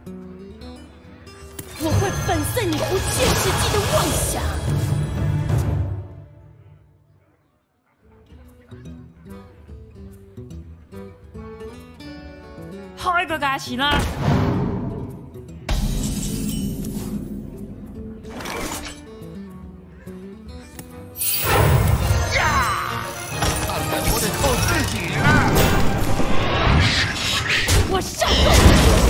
我会粉碎你不切实际的妄想。 好一个嘎西啦！ 看来我得靠自己了。 我受够了！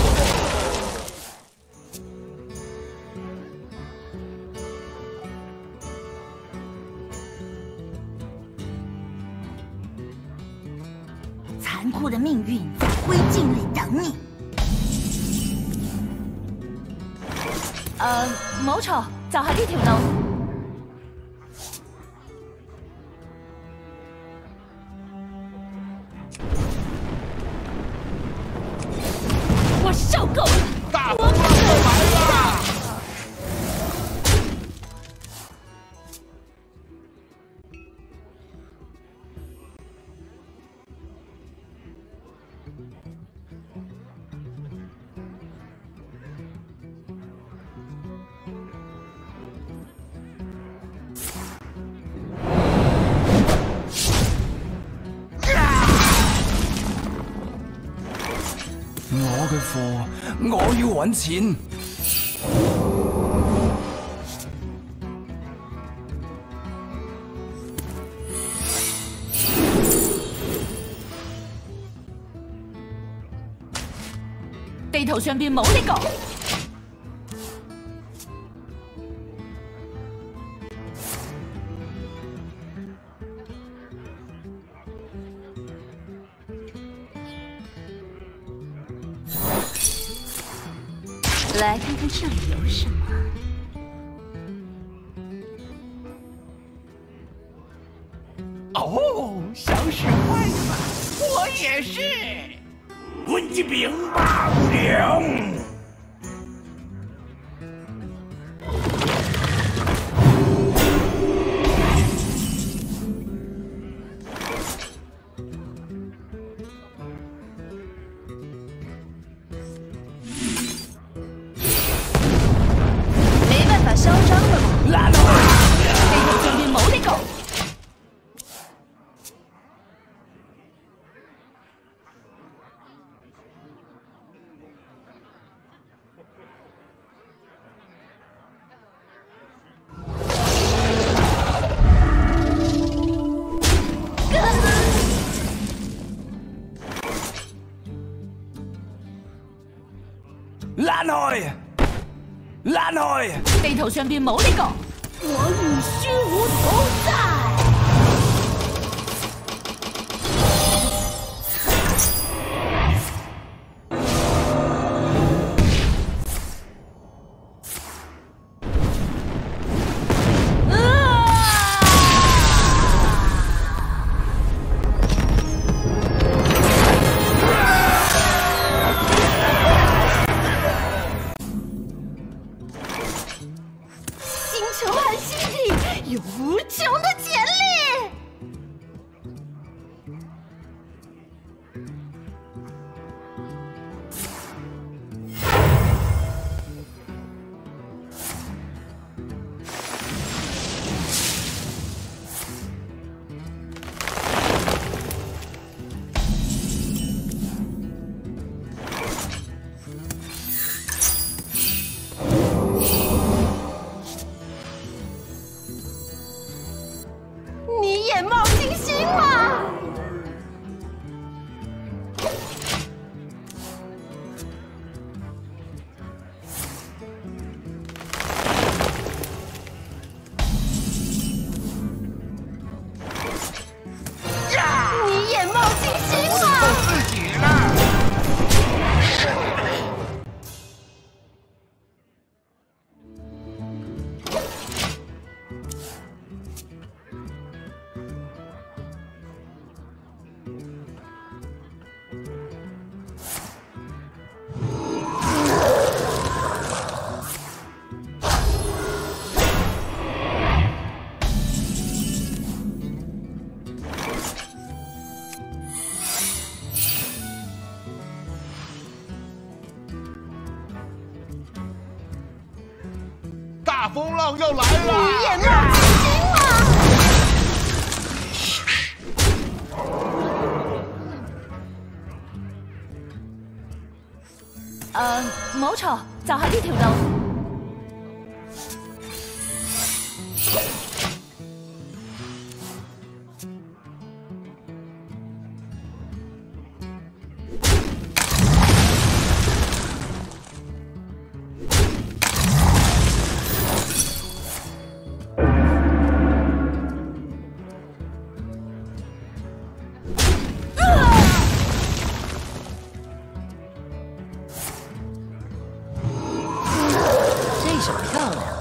残酷的命运在灰烬里等你。 冇錯，就係呢條路。我受夠了！ 大风浪来了！ 我嘅貨，我要揾錢。 地圖上邊冇呢個。 来看看这里有什么。 哦，小使坏了，我也是。温吉兵霸凌。 没办法嚣张了吗？ 爛啊！ 地圖上邊冇呢個。 爛開！爛開！ 地圖上邊冇呢個。我與虛無同在。星球和星体有无穷的潜力。 大风浪要来了！ 也冒金星誒，冇錯，就喺呢條路。 这手漂亮。